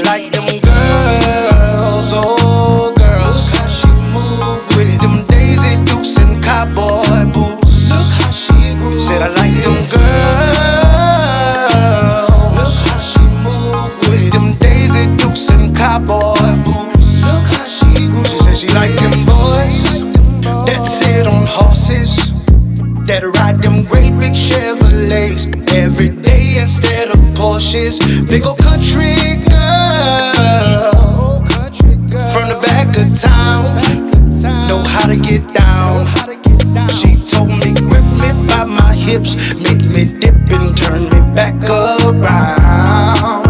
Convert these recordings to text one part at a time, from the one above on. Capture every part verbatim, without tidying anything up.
I like them girls, oh girls. Look how she move with them Daisy Dukes and cowboy boots. Look how she moves. Said I like them girls. Look how she move with them Daisy Dukes and cowboy boots. Look how she moves. She said she like them boys that sit on horses, that ride them great big Chevrolets every day instead of Porsches. Big ol' country girl from the back of town, know how to get down. She told me, grip me by my hips, make me dip and turn me back around.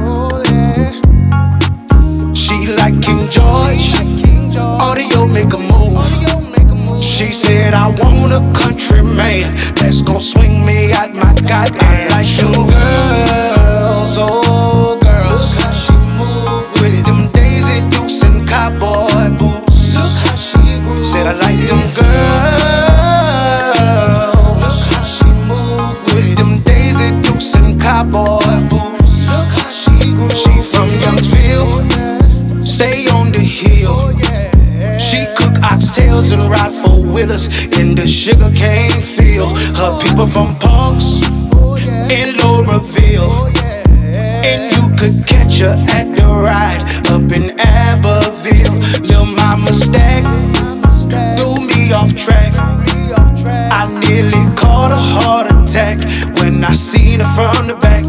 She like King George, audio make a move. She said, I want a country man that's gon' swing me out my goddamn. I like them girls, oh girls. Look how she move with them Daisy Dukes and cowboy boots. Look how she moves. Said I like them girls. Look how she move with them Daisy Dukes and cowboy boots. Look how she moves. She from Youngsville, stay on the hill. She cook oxtails and ride four-wheelers in the sugarcane field. Her people from Parks in Lauraville, and you could catch her at the ride up in Abbeville. Lil' mama stack threw me off track. I nearly caught a heart attack when I seen her from the back.